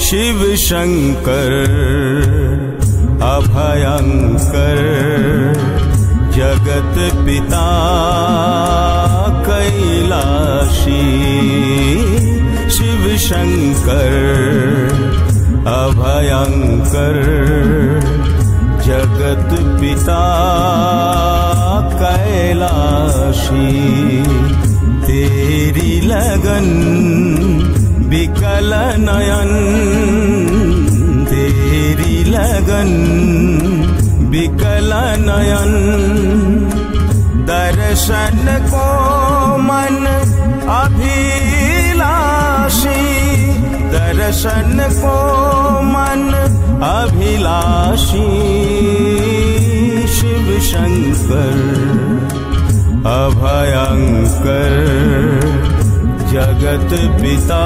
शिव शंकर अभयंकर जगत पिता कैलाशी। शिव शंकर अभयंकर जगत पिता कैलाशी। तेरी लगन विकल नयन, तेरी लगन विकल नयन। दर्शन को मन अभिलाषी, दर्शन को मन अभिलाषी। शिव शंकर अभयंकर जगत पिता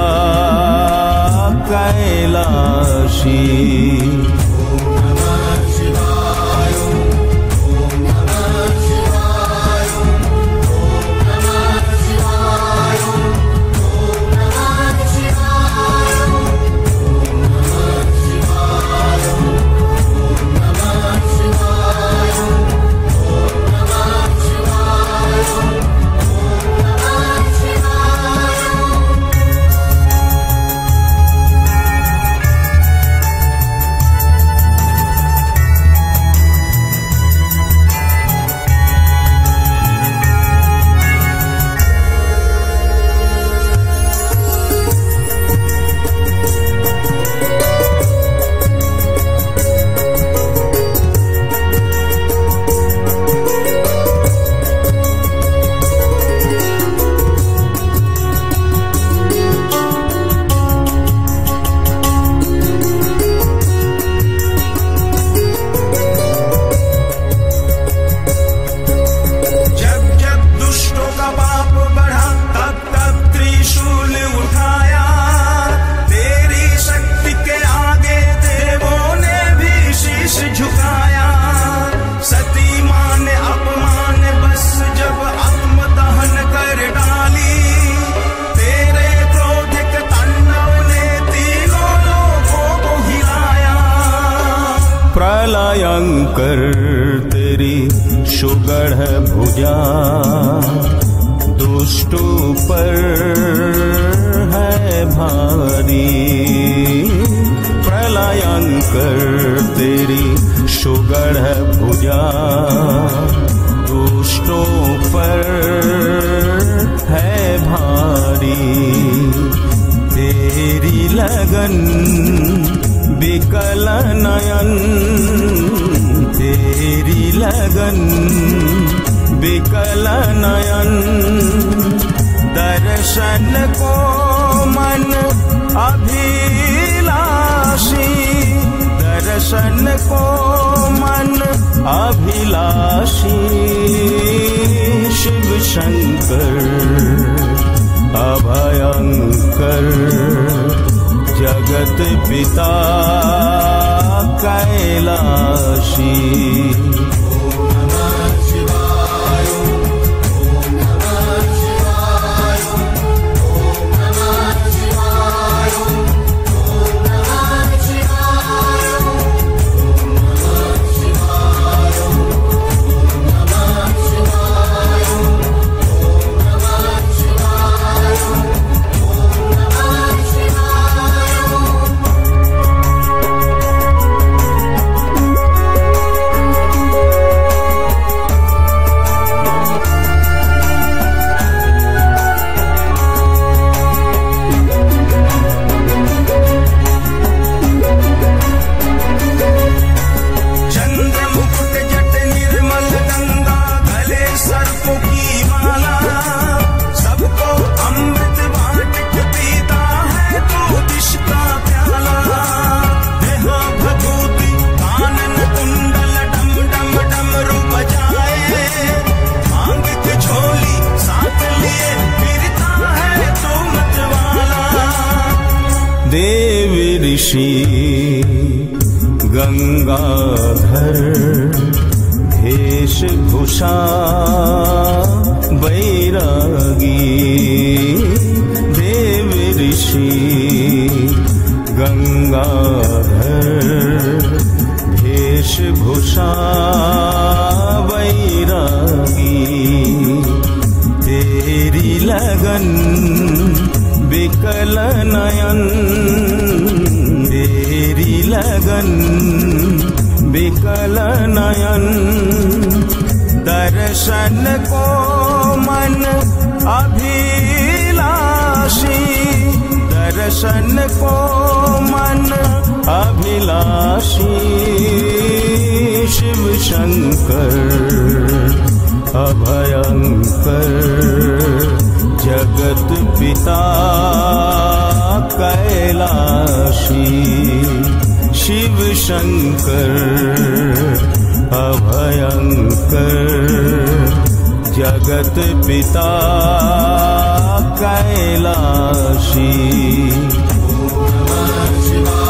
कैलाशी। प्रलयंकर तेरी सुगढ़ भुजा दुष्टों पर है भारी। प्रलयंकर तेरी सुगढ़ भुजा दुष्टों पर है भारी। तेरी लगन विकल नयन, तेरी लगन विकल नयन। दर्शन को मन अभिलाषी, दर्शन को मन अभिलाषी। शिव शंकर अभयंकर जगत पिता कैलाशी। देव ऋषि गंगाधर भेषभूषा बैरागी। देव ऋषि गंगा लगन विकल नयन, तेरी लगन विकल नयन, दर्शन को मन अभिलाषी, दर्शन को मन अभिलाषी, शिव शंकर अभयंकर, जगत पिता कैलाशी, शिव शंकर अभयंकर, जगत पिता कैलाशी। ओम नमः शिवाय।